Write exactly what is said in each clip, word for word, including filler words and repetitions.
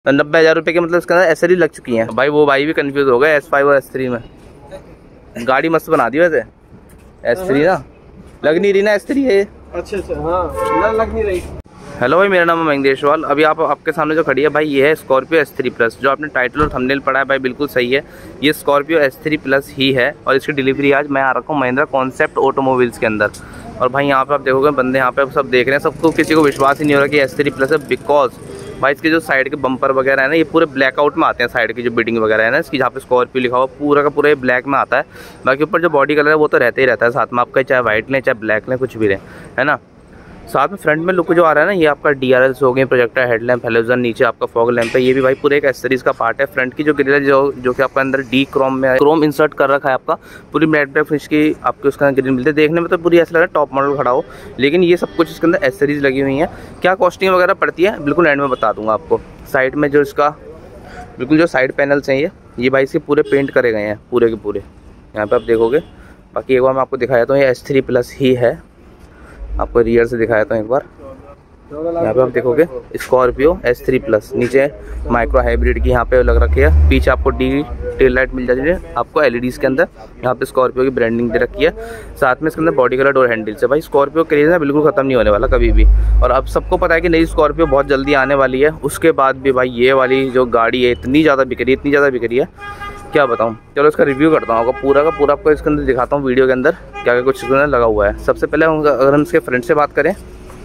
नब्बे हजार रुपए के मतलब इसके अंदर एसएसडी लग चुकी है भाई। वो भाई भी कंफ्यूज हो गए एस फाइव और एस थ्री में। गाड़ी मस्त बना दी वैसे एस थ्री ना, लग नहीं रही ना एस थ्री है। अच्छा अच्छा हाँ लग नहीं रही। हेलो भाई, मेरा नाम है मयंक देशवाल। अभी आप आपके सामने जो खड़ी है भाई, ये है स्कॉर्पियो एस थ्री प्लस। जो आपने टाइटल और थंबनेल पढ़ा है भाई, बिल्कुल सही है, ये स्कॉर्पियो एस थ्री प्लस ही है। और इसकी डिलीवरी आज मैं आ रखा हूँ महिंद्रा कॉन्सेप्ट ऑटोमोबाइल्स के अंदर। और भाई यहाँ पे आप देखोगे बंदे यहाँ पे सब देख रहे हैं, सबको किसी को विश्वास ही नहीं हो रहा कि एस थ्री प्लस है। बिकॉज भाई इसके जो साइड के बम्पर वगैरह है ना, ये पूरे ब्लैकआउट में आते हैं। साइड की जो बिडिंग वगैरह है ना इसकी, जहाँ पे स्कॉर्पियो लिखा हुआ पूरा का पूरा ये ब्लैक में आता है। बाकी ऊपर जो बॉडी कलर है वो तो रहता ही रहता है साथ में आपका, चाहे वाइट लें चाहे ब्लैक लें कुछ भी लें, है ना। साथ में फ्रंट में लुक जो आ रहा है ना, ये आपका डी आर एल्स हो गए, प्रोजेक्टर हेडलैम्प, हेलोजन, नीचे आपका फॉग लैंप है। ये भी भाई पूरे एक एसेसरीज का पार्ट है। फ्रंट की जो ग्रिल है जो जो कि आपका अंदर डी क्रोम में क्रोम इंसर्ट कर रखा है आपका, पूरी मैट ब्लैक फिनिश की आपके उसके अंदर ग्रिल मिलती है। देखने में तो पूरी ऐसा लग रहा है टॉप मॉडल खड़ा हो, लेकिन ये सब कुछ इसके अंदर एसेसरीज लगी हुई हैं। क्या कॉस्टिंग वगैरह पड़ती है बिल्कुल एंड में बता दूंगा आपको। साइड में जो इसका बिल्कुल जो साइड पैनल्स हैं, ये ये भाई इसके पूरे पेंट करे गए हैं पूरे के पूरे, यहाँ पे आप देखोगे। बाकी एक बार मैं आपको दिखाया था, ये एस थ्री प्लस ही है। आपको रियर से दिखाया था एक बार, यहाँ पे आप देखोगे स्कॉर्पियो एस थ्री प्लस। नीचे माइक्रो हाइब्रिड की यहाँ पे लग रखी है। पीछे आपको डी टेल लाइट मिल जाती है आपको एलईडीज के अंदर। यहाँ पे स्कॉर्पियो की ब्रांडिंग दे रखी है। साथ में इसके अंदर बॉडी कलर डोर हैंडल से भाई स्कॉर्पियो क्रेज है बिल्कुल खत्म नहीं होने वाला कभी भी। और अब सबको पता है कि नई स्कॉर्पियो बहुत जल्दी आने वाली है। उसके बाद भी भाई ये वाली जो गाड़ी है इतनी ज़्यादा बिक रही है, इतनी ज़्यादा बिक रही है, क्या बताऊँ। चलो इसका रिव्यू करता हूँ, आपको पूरा का पूरा आपको इसके अंदर दिखाता हूँ वीडियो के अंदर क्या क्या कुछ इसके अंदर लगा हुआ है। सबसे पहले अगर हम इसके फ्रंट से बात करें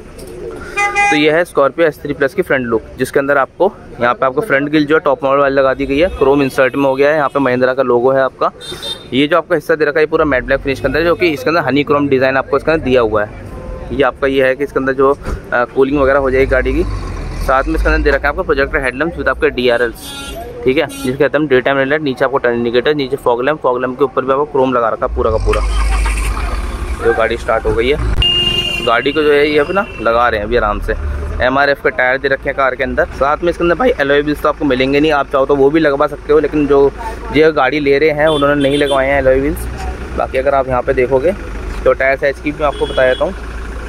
तो ये है स्कॉर्पियो एस थ्री प्लस की फ्रंट लुक, जिसके अंदर आपको यहाँ पे आपको फ्रंट ग्रिल जो है टॉप मॉडल वाली लगा दी गई है, क्रोम इंसर्ट में हो गया है। यहाँ पे महिंद्रा का लोगो है आपका। ये जो आपका हिस्सा दे रखा है ये पूरा मैट ब्लैक फिनिश के अंदर, जो कि इसके अंदर हनी क्रोम डिज़ाइन आपको इसके अंदर दिया हुआ है। ये आपका ये है कि इसके अंदर जो आ, कूलिंग वगैरह हो जाएगी गाड़ी की। साथ में इसके अंदर दे रखा है आपका प्रोजेक्टर हेडलैम्प विद आपके डी आर एल्स, ठीक है, जिसके कहते हैं डे टाइम रेड लाइट। नीचे आपको टर्न इंडिकेटर, नीचे फॉग लैंप, फॉग लैंप के ऊपर भी आपको क्रोम लगा रखा है पूरा का पूरा। जो गाड़ी स्टार्ट हो गई है, गाड़ी को जो है ये अपना लगा रहे हैं अभी आराम से। एम आर एफ के टायर दे रखे हैं कार के अंदर। साथ में इसके अंदर भाई एलॉय व्हील्स तो आपको मिलेंगे नहीं, आप चाहो तो वो भी लगवा सकते हो, लेकिन जो जो गाड़ी ले रहे हैं उन्होंने नहीं लगवाए हैं एलॉय व्हील्स। बाकी अगर आप यहाँ पे देखोगे तो टायर साइज की भी मैं आपको बता देता हूँ।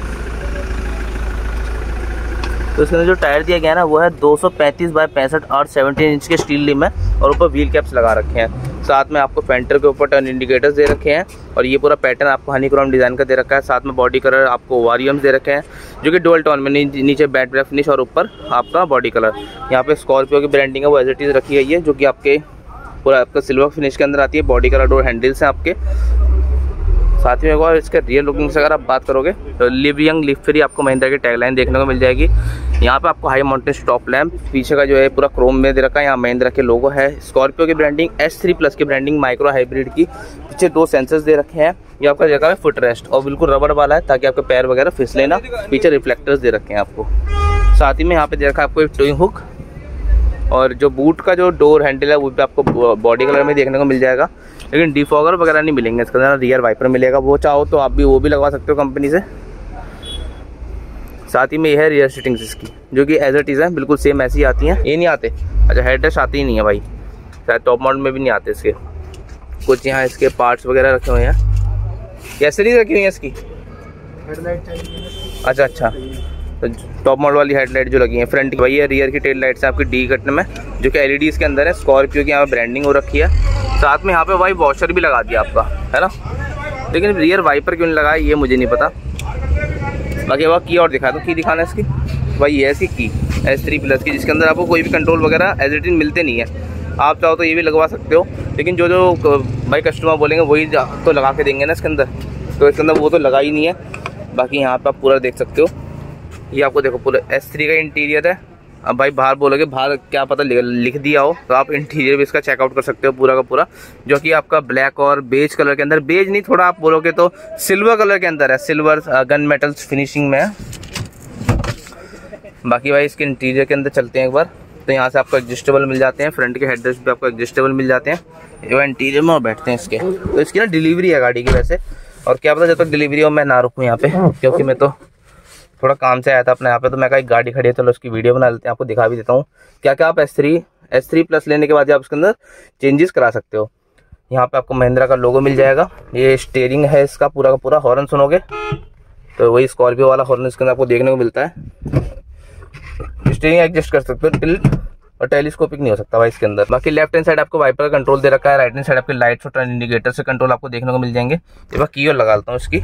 तो इसके अंदर जो टायर दिया गया है ना वो है दो सौ पैंतीस बाई पैंसठ और सेवनटीन इंच के स्टील रिम है, और ऊपर व्हील कैप्स लगा रखे हैं। साथ में आपको फेंटर के ऊपर टर्न इंडिकेटर्स दे रखे हैं, और ये पूरा पैटर्न आपको हनी क्रोम डिज़ाइन का दे रखा है। साथ में बॉडी कलर आपको वारियम्स दे रखे हैं, जो कि डुअल टोन में, नीचे बैट ब्लैक फिनिश और ऊपर आपका बॉडी कलर। यहाँ पे स्कॉर्पियो की ब्रांडिंग है वो एज इट इज़ रखी गई है, जो कि आपके पूरा आपका सिल्वर फिनिश के अंदर आती है। बॉडी कलर डोर हैंडल्स हैं आपके। साथ में एक बार इसके रियर लुकिंग से अगर आप बात करोगे तो लिव यंग लिव फ्री आपको महिंद्रा की टैगलाइन देखने को मिल जाएगी। यहाँ पे आपको हाई माउंटेन स्टॉप लैंप, पीछे का जो है पूरा क्रोम में दे रखा है। यहाँ महिंद्रा के लोगो है। स्कॉर्पियो की ब्रांडिंग एस थ्री प्लस की ब्रांडिंग माइक्रो हाइब्रिड की। पीछे दो सेंसर्स दे रखे हैं। ये आपका जगह है फुट रेस्ट, और बिल्कुल रबड़ वाला है ताकि आपके पैर वगैरह फिसले ना। पीछे रिफ्लेक्टर्स दे रखे हैं आपको। साथ ही में यहाँ पे दे रखा है आपको एक टोइंग हुक, और जो बूट का जो डोर हैंडल है वो भी आपको बॉडी कलर में देखने को मिल जाएगा, लेकिन डिफॉगर वगैरह नहीं मिलेंगे इसके अंदर। रियर वाइपर मिलेगा, वो चाहो तो आप भी वो भी लगवा सकते हो कंपनी से। साथ ही में ये है रियर सीटिंग्स इसकी, जो कि एज इट इज़ है बिल्कुल सेम ऐसी आती हैं। ये नहीं आते, अच्छा हेड रेस्ट आती ही नहीं है भाई, शायद टॉप मॉडल में भी नहीं आते इसके। कुछ यहाँ इसके पार्ट्स वगैरह रखे हुए हैं, एसेसरीज रखी हुई हैं इसकी। अच्छा अच्छा, तो टॉप मॉडल वाली हेडलाइट जो लगी है फ्रंट की वही है। रियर की टेल लाइट्स हैं आपकी डी कट में, जो कि एलईडी इसके अंदर है। स्कॉर्पियो की यहाँ पे ब्रांडिंग हो रखी है। साथ में यहाँ पे भाई वॉशर भी लगा दिया आपका, है ना, लेकिन रियर वाइपर क्यों नहीं लगा है ये मुझे नहीं पता। बाकी वह की और दिखा दो, की दिखाना है इसकी भाई, ये है इसकी की एस थ्री प्लस की, जिसके अंदर आपको कोई भी कंट्रोल वगैरह एज इट इज मिलते नहीं है। आप चाहो तो ये भी लगवा सकते हो, लेकिन जो जो भाई कस्टमर बोलेंगे वही तो लगा के देंगे ना इसके अंदर, तो इसके अंदर वो तो लगा ही नहीं है। बाकी यहाँ पर आप पूरा देख सकते हो, ये आपको देखो पूरा एस थ्री का इंटीरियर है। अब भाई बाहर बोलोगे, बाहर क्या पता लिख दिया हो, तो आप इंटीरियर भी इसका चेकआउट कर सकते हो पूरा का पूरा, जो कि आपका ब्लैक और बेज कलर के अंदर, बेज नहीं थोड़ा आप बोलोगे तो सिल्वर कलर के अंदर है, सिल्वर गन मेटल फिनिशिंग में है। बाकी भाई इसके इंटीरियर के अंदर चलते हैं एक बार, तो यहाँ से आपको एडजस्टेबल मिल जाते हैं। फ्रंट के हेडरेस्ट भी आपको एडजस्टेबल मिल जाते हैं। एक बार इंटीरियर में बैठते हैं इसके, तो इसकी ना डिलीवरी है गाड़ी की वैसे, और क्या पता जब तक डिलीवरी हो मैं ना रुकूँ यहाँ पे, क्योंकि मैं तो थोड़ा काम से आया था अपने यहाँ पे, तो मैं कहा एक गाड़ी खड़ी है चलो उसकी वीडियो बना लेते हैं, आपको दिखा भी देता हूँ क्या क्या आप S three S three plus लेने के बाद आप उसके अंदर चेंजेस करा सकते हो। यहाँ पे आपको महिंद्रा का लोगो मिल जाएगा। ये स्टीयरिंग है इसका पूरा का पूरा, हॉर्न सुनोगे तो वही स्कॉर्पियो वाला हॉर्न इसके अंदर आपको देखने को मिलता है। स्टीयरिंग एडजस्ट कर सकते हो टिल्ट, और टेलीस्कोपिक नहीं हो सकता भाई इसके अंदर। बाकी लेफ्ट हैंड साइड आपको वाइपर का कंट्रोल दे रखा है, राइट हैंड साइड आपके लाइट्स और टर्न इंडिकेटर से कंट्रोल आपको देखने को मिल जाएंगे। एक बार की और लगा लेता हूँ इसकी।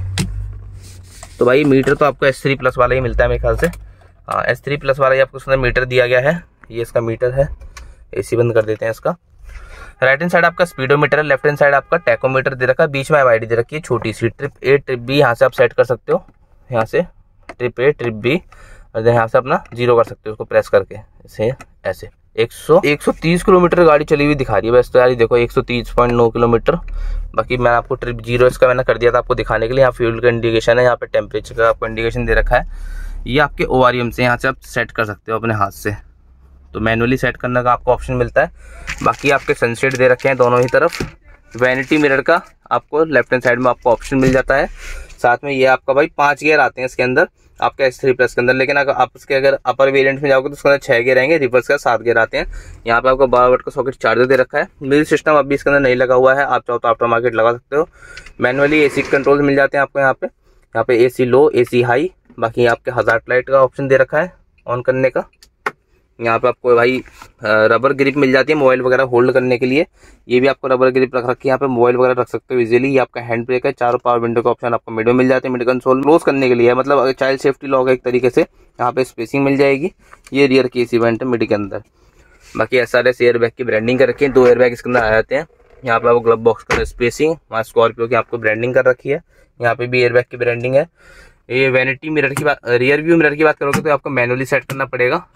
तो भाई मीटर तो आपको एस थ्री प्लस वाला ही मिलता है मेरे ख्याल से। हाँ, एस थ्री प्लस वाला ही आपको उसके अंदर मीटर दिया गया है। ये इसका मीटर है। एसी बंद कर देते हैं इसका। राइट हैंड साइड आपका स्पीडोमीटर है, लेफ्ट हैंड साइड आपका टैकोमीटर दे रखा है, बीच में एमआईडी दे रखी है छोटी सी। ट्रिप ए ट्रिप बी यहाँ से आप सेट कर सकते हो, यहाँ से ट्रिप ए ट्रिप बी, और यहाँ से अपना जीरो कर सकते हो उसको प्रेस करके ऐसे ऐसे। एक सौ एक सौ तीस किलोमीटर गाड़ी चली हुई दिखा रही है वैसे तो यार, ये देखो एक सौ तीस पॉइंट नौ किलोमीटर। बाकी मैं आपको ट्रिप जीरो इसका मैंने कर दिया था आपको दिखाने के लिए। यहाँ फ्यूल का इंडिकेशन है, यहाँ पे टेम्परेचर का आपको इंडिकेशन दे रखा है। ये आपके ओआरएम से यहाँ से आप सेट कर सकते हो अपने हाथ से, तो मैनुअली सेट करने का आपको ऑप्शन मिलता है। बाकी आपके सनसेट दे रखे हैं दोनों ही तरफ। वैनिटी मिरर का आपको लेफ्ट हैंड साइड में आपको ऑप्शन मिल जाता है। साथ में ये आपका भाई पांच गियर आते हैं इसके अंदर आपका एस थ्री प्लस के अंदर, लेकिन अगर आप इसके अगर अपर वेरिएंट में जाओगे तो उसके अंदर छह गियर आएंगे, रिवर्स का सात गियर आते हैं। यहाँ पे आपको बारह वाट का सॉकेट चार्जर दे रखा है। म्यूजिक सिस्टम अभी इसके अंदर नहीं लगा हुआ है, आप चाहो तो आफ्टर मार्केट लगा सकते हो। मैनुअली एसी कंट्रोल मिल जाते हैं आपको यहाँ पे। यहाँ पे एसी लो, एसी हाई। बाकी आपके हजार्ड लाइट का ऑप्शन दे रखा है ऑन करने का। यहाँ पे आपको भाई रबर ग्रिप मिल जाती है मोबाइल वगैरह होल्ड करने के लिए। ये भी आपको रबर ग्रिप रख रखी है, यहाँ पे मोबाइल वगैरह रख सकते हो इजीली। ये आपका हैंड ब्रेक है, चारों पावर विंडो का ऑप्शन आपको मिड में मिल जाते हैं। मिड कंसोल क्लोज करने के लिए है, मतलब अगर चाइल्ड सेफ्टी लॉक है एक तरीके से, यहाँ पे स्पेसिंग मिल जाएगी। ये रियर की एसी वेंट है मिड के अंदर। बाकी S R S air bag की ब्रांडिंग कर रखी है, दो एयर बैग इसके अंदर आ जाते हैं। यहाँ पे आपको ग्लव बॉक्स का स्पेसिंग, वहाँ स्कॉर्पियो की आपको ब्रांडिंग कर रखी है, यहाँ पे भी एयर बैग की ब्रांडिंग है। ये वैनिटी मिरर की बात, रियर व्यू मिरर की बात करोगे तो आपको मैनुअली सेट करना पड़ेगा,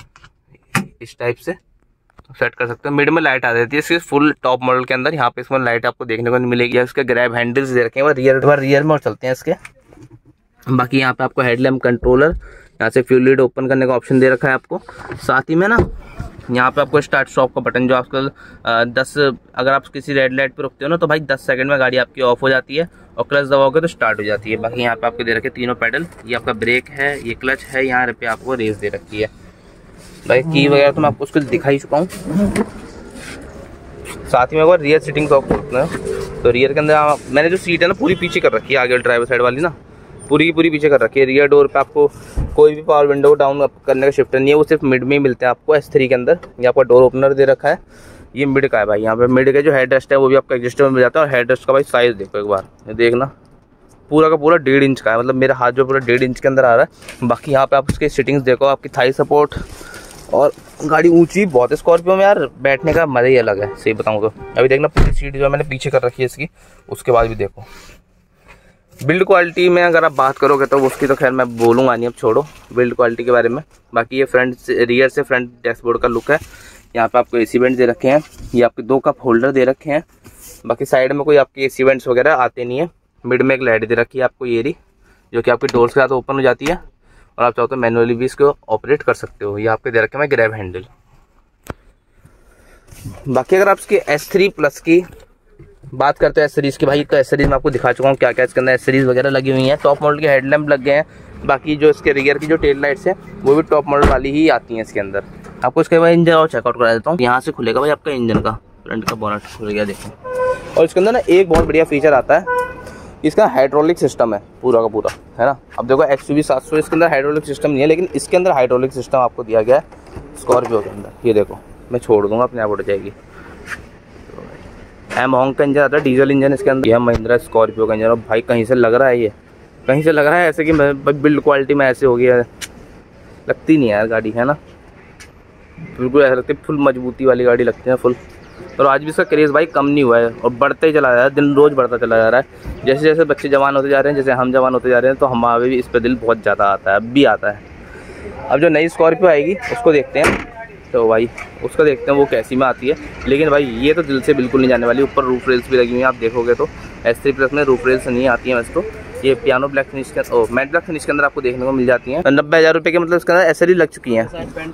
इस टाइप से सेट कर सकते हो। मिड में लाइट आ जाती है इसके फुल टॉप मॉडल के अंदर। यहाँ पे इसमें लाइट आपको देखने को नहीं मिलेगी। इसके ग्रैब हैंडल्स दे रखे हैं, वो रियर रियर में और चलते हैं इसके। बाकी यहाँ पे आपको हेडलैम्प कंट्रोलर, यहाँ से फ्यूल लीड ओपन करने का ऑप्शन दे रखा है आपको। साथ ही में ना यहाँ पे आपको स्टार्ट स्टॉप का बटन, जो आपको दस अगर आप किसी रेड लाइट पे रुकते हो ना तो भाई दस सेकंड में गाड़ी आपकी ऑफ हो जाती है, और क्लच दबाओगे तो स्टार्ट हो जाती है। बाकी यहाँ पे आपको दे रखे तीनों पेडल, ये आपका ब्रेक है, ये क्लच है, यहाँ पे आपको रेस दे रखी है। भाई की वगैरह तो मैं आपको उसको दिखा ही चुका हूँ। साथ ही में अगर रियर सीटिंग का खोलते हैं तो रियर के अंदर मैंने जो सीट है ना पूरी पीछे कर रखी है, आगे ड्राइवर साइड वाली ना पूरी की पूरी पीछे कर रखी है। रियर डोर पे आपको कोई भी पावर विंडो डाउन करने का शिफ्टर नहीं है, वो सिर्फ मिड में ही मिलते हैं आपको एस थ्री के अंदर। ये आपका डोर ओपनर दे रखा है, ये मिड का है भाई। यहाँ पे मिड का जो हेड रेस्ट है वो भी आपका एडजस्टेबल में मिल जाता है। और हेड रेस्ट का भाई साइज देखो एक बार, ये देखना पूरा का पूरा डेढ़ इंच का है, मतलब मेरा हाथ जो पूरा डेढ़ इंच के अंदर आ रहा है। बाकी यहाँ पे आप उसके सिटिंग्स देखो, आपकी थाई सपोर्ट, और गाड़ी ऊंची बहुत है स्कॉर्पियो में यार, बैठने का मज़ा ही अलग है सही बताऊँ तो। अभी देखना पूरी सीट जो मैंने पीछे कर रखी है इसकी, उसके बाद भी देखो बिल्ड क्वालिटी में अगर आप बात करोगे तो उसकी तो खैर मैं बोलूँगा नहीं, अब छोड़ो बिल्ड क्वालिटी के बारे में। बाकी ये फ्रंट से रियर से फ्रंट डैशबोर्ड का लुक है। यहाँ पे आपको एसी वेंट दे रखे हैं, ये आपके दो कप होल्डर दे रखे हैं। बाकी साइड में कोई आपके एसी वेंट्स वगैरह आते नहीं है। मिड में एक लाइट दे रखी है आपको ये रही, जो कि आपके डोर्स के साथ ओपन हो जाती है, और आप चाहो तो मैनुअली भी इसको ऑपरेट कर सकते हो। ये आपके दे रखे हैं ग्रैब हैंडल। बाकी अगर आप इसकी एस थ्री प्लस की बात करते हैं एसेसरीज की भाई, तो एसेसरीज मैं आपको दिखा चुका हूँ क्या क्या इसके अंदर एसेसरीज वगैरह लगी हुई हैं। टॉप मॉडल के हेडलैम्प लग गए हैं। बाकी जो इसके रियर की जो टेल लाइट्स हैं वो भी टॉप मॉडल वाली ही आती हैं इसके अंदर। आपको इसके बाद इंजन और चेकआउट करा देता हूँ। यहाँ से खुलेगा भाई आपका इंजन का फ्रंट का बोनट खुल गया देखो। और इसके अंदर ना एक बहुत बढ़िया फीचर आता है, इसका हाइड्रोलिक सिस्टम है पूरा का पूरा, है ना। अब देखो एक्स यू वी सात सौ इसके अंदर हाइड्रोलिक सिस्टम नहीं है, लेकिन इसके अंदर हाइड्रोलिक सिस्टम आपको दिया गया है स्कॉर्पियो के अंदर। ये देखो मैं छोड़ दूंगा अपने आप उठ जाएगी। एम हॉन्ग का इंजन आता है, डीजल इंजन इसके अंदर। यह महिंद्रा स्कॉर्पियो का इंजन, और भाई कहीं से लग रहा है, ये कहीं से लग रहा है ऐसे कि बिल्ड क्वालिटी में ऐसे हो गया है, लगती नहीं है यार गाड़ी, है ना। बिल्कुल ऐसा लगती है फुल मजबूती वाली गाड़ी लगती है फुल। और आज भी इसका क्रेज़ भाई कम नहीं हुआ है, और बढ़ते ही चला जा रहा है, दिन रोज़ बढ़ता चला जा रहा है। जैसे जैसे बच्चे जवान होते जा रहे हैं, जैसे हम जवान होते जा रहे हैं, तो हमारे भी इस पर दिल बहुत ज़्यादा आता है, अब भी आता है। अब जो नई स्कॉर्पियो आएगी उसको देखते हैं, तो भाई उसका देखते हैं वो कैसी में आती है। लेकिन भाई ये तो दिल से बिल्कुल नहीं जाने वाली। ऊपर रूफ रेल्स भी लगी हुई हैं, आप देखोगे तो एस थ्री प्लस में रूफ रेल्स नहीं आती हैं वैसे तो। ये पियानो ब्लैक फिनिश के ओ मैट ब्लैक फिनिश के अंदर आपको देखने को मिल जाती हैं। नब्बे हज़ार रुपये के मतलब इसके अंदर एसरी लग चुकी हैं।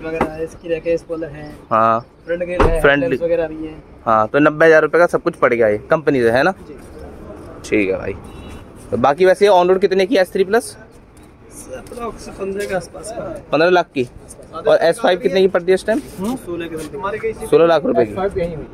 हाँ फ्रंट वगैरह भी है। हाँ तो नब्बे हज़ार रुपये का सब कुछ पड़ गया ये कंपनी से, है ना। ठीक है भाई। तो बाकी वैसे ऑन रोड कितने की एस थ्री प्लस? पंद्रह के आसपास, पंद्रह लाख की। और एस फाइव कितने की पड़ती है इस टाइम? सोलह लाख रुपए की।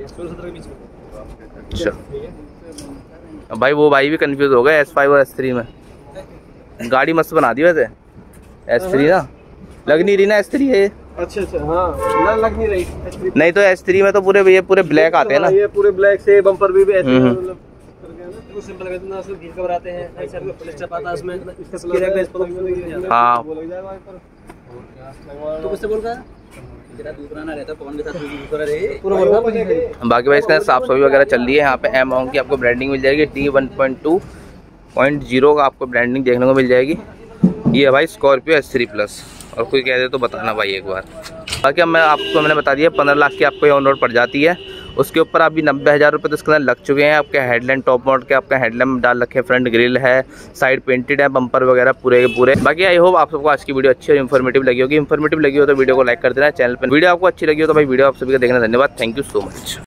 अच्छा भाई वो भाई भी कंफ्यूज हो गए एस फाइव और एस थ्री में। गाड़ी मस्त बना दी वैसे एस थ्री ना, लग नहीं रही ना एस थ्री है। अच्छा अच्छा हाँ ना लग नहीं रही। नहीं तो एस थ्री में तो पूरे ये पूरे ब्लैक आते हैं ना, ये पूरे ब्लैक से बम्पर भी ऐसे मतलब सिंपल करते हैं ना, सिर्फ घिस कर आते हैं ऐसे में पुलिस चपाता है उसमें इसका हाँ। तो किससे बोल रहा है तेरा दूसरा ना रहता कौन के साथ दूसरा रहे पूरा। बाकी भाई इसका साफ सफाई वगैरह चल रही है। यहाँ पे एम की आपको ब्रांडिंग मिल जाएगी, T one point two point zero का आपको ब्रांडिंग देखने को मिल जाएगी। ये है भाई स्कॉर्पियो एस थ्री प्लस, और कोई कह दे तो बताना भाई एक बार। बाकी अब मैं आपको मैंने बता दिया पंद्रह लाख की आपको ये ऑन रोड पड़ जाती है। उसके ऊपर अभी नब्बे हज़ार रुपये तो इसके अंदर लग चुके हैं। आपके हेडलैम्प टॉप मॉडल के आपका हेडलैम्प डाल रखे, फ्रंट ग्रिल है, साइड पेंटेड है, बम्पर वगैरह पूरे के पूरे। बाकी आई होप आप सबको आज की वीडियो अच्छी और इन्फॉर्मेटिव लगी होगी। इन्फॉर्मेटिव लगी हो तो वीडियो को लाइक कर देना, चैनल पर वीडियो आपको अच्छी लगी हो तो भाई वीडियो आप सभी का देखना धन्यवाद। Thank you so much.